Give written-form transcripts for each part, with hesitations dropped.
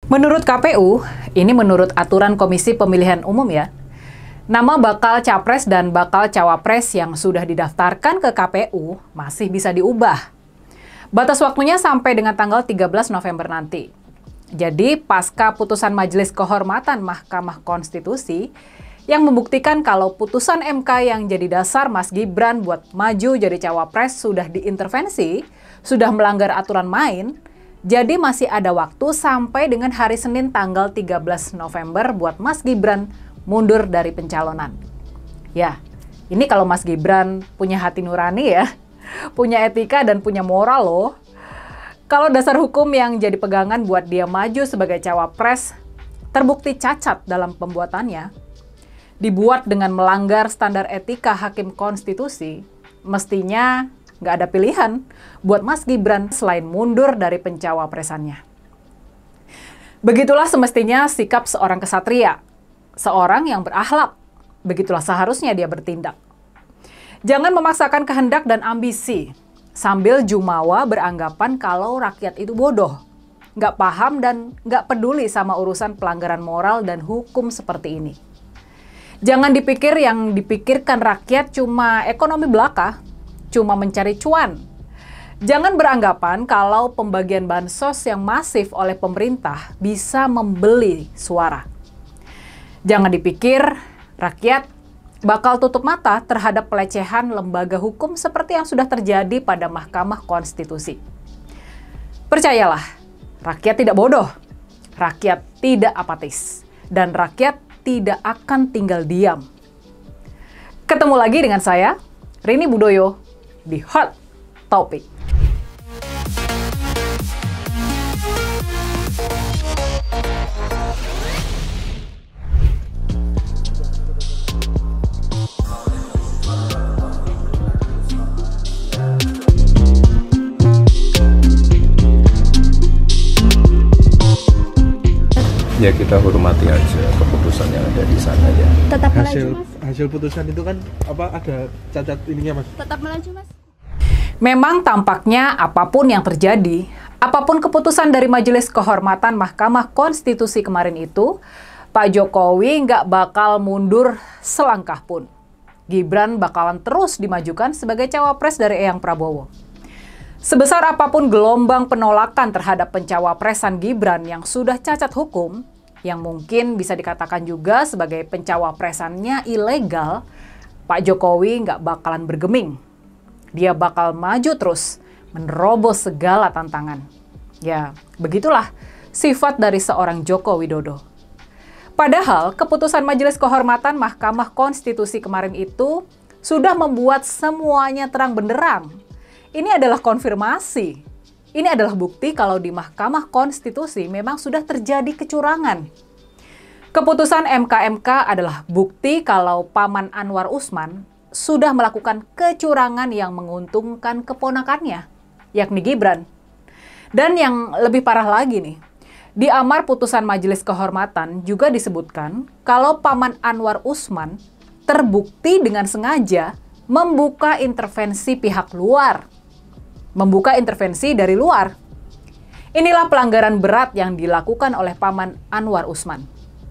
Menurut KPU, ini menurut aturan Komisi Pemilihan Umum ya, nama bakal capres dan bakal cawapres yang sudah didaftarkan ke KPU masih bisa diubah. Batas waktunya sampai dengan tanggal 13 November nanti. Jadi, pasca putusan Majelis Kehormatan Mahkamah Konstitusi yang membuktikan kalau putusan MK yang jadi dasar Mas Gibran buat maju jadi cawapres sudah diintervensi, sudah melanggar aturan main, jadi masih ada waktu sampai dengan hari Senin tanggal 13 November buat Mas Gibran mundur dari pencalonan. Ya, ini kalau Mas Gibran punya hati nurani ya, punya etika dan punya moral loh. Kalau dasar hukum yang jadi pegangan buat dia maju sebagai cawapres terbukti cacat dalam pembuatannya, dibuat dengan melanggar standar etika hakim konstitusi, mestinya nggak ada pilihan buat Mas Gibran selain mundur dari pencawapresannya. Begitulah semestinya sikap seorang kesatria, seorang yang berakhlak. Begitulah seharusnya dia bertindak. Jangan memaksakan kehendak dan ambisi, sambil jumawa beranggapan kalau rakyat itu bodoh, nggak paham dan nggak peduli sama urusan pelanggaran moral dan hukum seperti ini. Jangan dipikir yang dipikirkan rakyat cuma ekonomi belaka, cuma mencari cuan. Jangan beranggapan kalau pembagian bansos yang masif oleh pemerintah bisa membeli suara. Jangan dipikir rakyat bakal tutup mata terhadap pelecehan lembaga hukum seperti yang sudah terjadi pada Mahkamah Konstitusi. Percayalah, rakyat tidak bodoh, rakyat tidak apatis, dan rakyat tidak akan tinggal diam. Ketemu lagi dengan saya, Rini Budoyo, di Hot Topic. Ya kita hormati aja keputusan yang ada di sana ya. Tetap melaju, Mas. Hasil putusan itu kan ada cacat ininya, Mas. Tetap melaju, Mas. Memang tampaknya apapun yang terjadi, apapun keputusan dari Majelis Kehormatan Mahkamah Konstitusi kemarin itu, Pak Jokowi nggak bakal mundur selangkah pun. Gibran bakalan terus dimajukan sebagai cawapres dari Eyang Prabowo. Sebesar apapun gelombang penolakan terhadap pencawapresan Gibran yang sudah cacat hukum, yang mungkin bisa dikatakan juga sebagai pencawapresannya ilegal, Pak Jokowi nggak bakalan bergeming. Dia bakal maju terus, menerobos segala tantangan. Ya, begitulah sifat dari seorang Joko Widodo. Padahal, keputusan Majelis Kehormatan Mahkamah Konstitusi kemarin itu sudah membuat semuanya terang benderang. Ini adalah konfirmasi. Ini adalah bukti kalau di Mahkamah Konstitusi memang sudah terjadi kecurangan. Keputusan MK adalah bukti kalau Paman Anwar Usman sudah melakukan kecurangan yang menguntungkan keponakannya, yakni Gibran. Dan yang lebih parah lagi nih, di amar putusan Majelis Kehormatan juga disebutkan kalau Paman Anwar Usman terbukti dengan sengaja membuka intervensi pihak luar. Membuka intervensi dari luar. Inilah pelanggaran berat yang dilakukan oleh Paman Anwar Usman.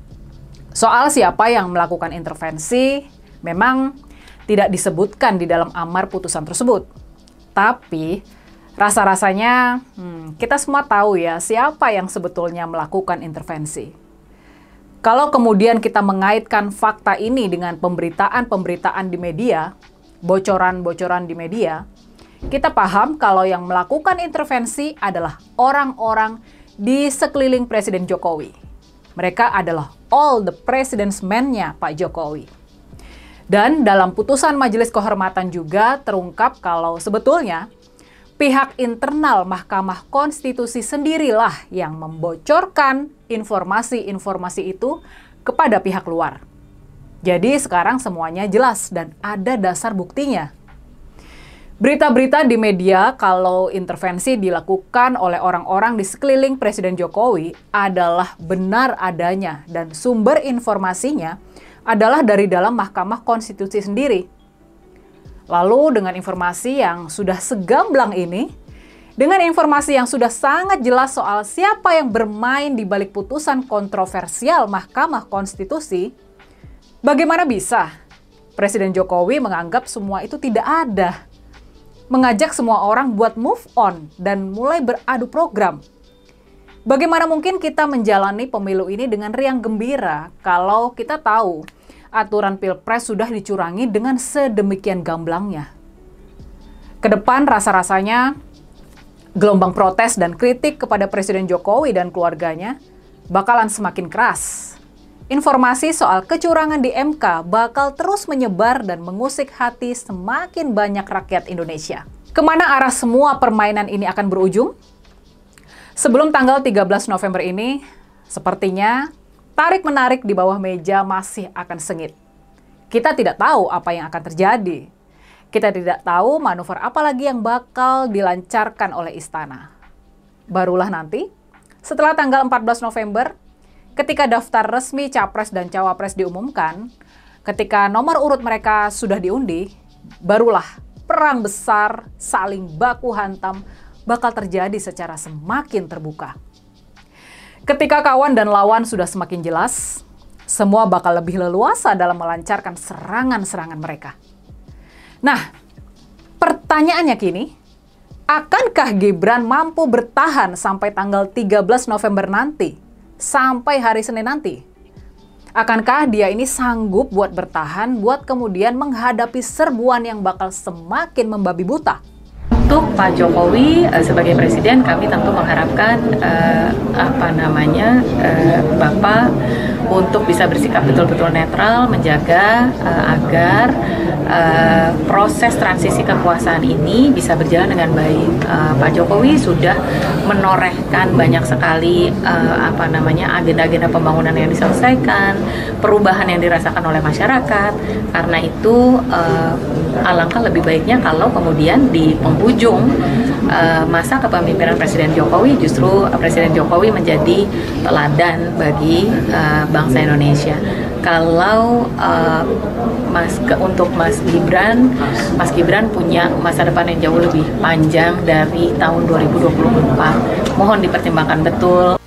Soal siapa yang melakukan intervensi memang tidak disebutkan di dalam amar putusan tersebut. Tapi rasa-rasanya kita semua tahu ya siapa yang sebetulnya melakukan intervensi. Kalau kemudian kita mengaitkan fakta ini dengan pemberitaan-pemberitaan di media, bocoran-bocoran di media, kita paham kalau yang melakukan intervensi adalah orang-orang di sekeliling Presiden Jokowi. Mereka adalah all the president's men-nya Pak Jokowi. Dan dalam putusan Majelis Kehormatan juga terungkap kalau sebetulnya pihak internal Mahkamah Konstitusi sendirilah yang membocorkan informasi-informasi itu kepada pihak luar. Jadi sekarang semuanya jelas dan ada dasar buktinya. Berita-berita di media kalau intervensi dilakukan oleh orang-orang di sekeliling Presiden Jokowi adalah benar adanya dan sumber informasinya adalah dari dalam Mahkamah Konstitusi sendiri. Lalu dengan informasi yang sudah segamblang ini Dengan informasi yang sudah sangat jelas soal siapa yang bermain di balik putusan kontroversial Mahkamah Konstitusi, bagaimana bisa Presiden Jokowi menganggap semua itu tidak ada? Mengajak semua orang buat move on dan mulai beradu program. Bagaimana mungkin kita menjalani pemilu ini dengan riang gembira kalau kita tahu aturan Pilpres sudah dicurangi dengan sedemikian gamblangnya? Kedepan rasa-rasanya gelombang protes dan kritik kepada Presiden Jokowi dan keluarganya bakalan semakin keras. Informasi soal kecurangan di MK bakal terus menyebar dan mengusik hati semakin banyak rakyat Indonesia. Kemana arah semua permainan ini akan berujung? Sebelum tanggal 13 November ini, sepertinya tarik-menarik di bawah meja masih akan sengit. Kita tidak tahu apa yang akan terjadi. Kita tidak tahu manuver apa lagi yang bakal dilancarkan oleh istana. Barulah nanti, setelah tanggal 14 November, ketika daftar resmi Capres dan Cawapres diumumkan, ketika nomor urut mereka sudah diundi, barulah perang besar, saling baku hantam, bakal terjadi secara semakin terbuka. Ketika kawan dan lawan sudah semakin jelas, semua bakal lebih leluasa dalam melancarkan serangan-serangan mereka. Nah, pertanyaannya kini, akankah Gibran mampu bertahan sampai tanggal 13 November nanti, sampai hari Senin nanti? Akankah dia ini sanggup buat bertahan, buat kemudian menghadapi serbuan yang bakal semakin membabi buta? Untuk Pak Jokowi sebagai presiden, kami tentu mengharapkan Bapak untuk bisa bersikap betul-betul netral, menjaga agar proses transisi kekuasaan ini bisa berjalan dengan baik. Pak Jokowi sudah menorehkan banyak sekali agenda-agenda pembangunan yang diselesaikan, perubahan yang dirasakan oleh masyarakat. Karena itu alangkah lebih baiknya kalau kemudian di penghujung masa kepemimpinan Presiden Jokowi, justru Presiden Jokowi menjadi teladan bagi bangsa Indonesia. Kalau untuk Mas Gibran punya masa depan yang jauh lebih panjang dari tahun 2024. Mohon dipertimbangkan betul.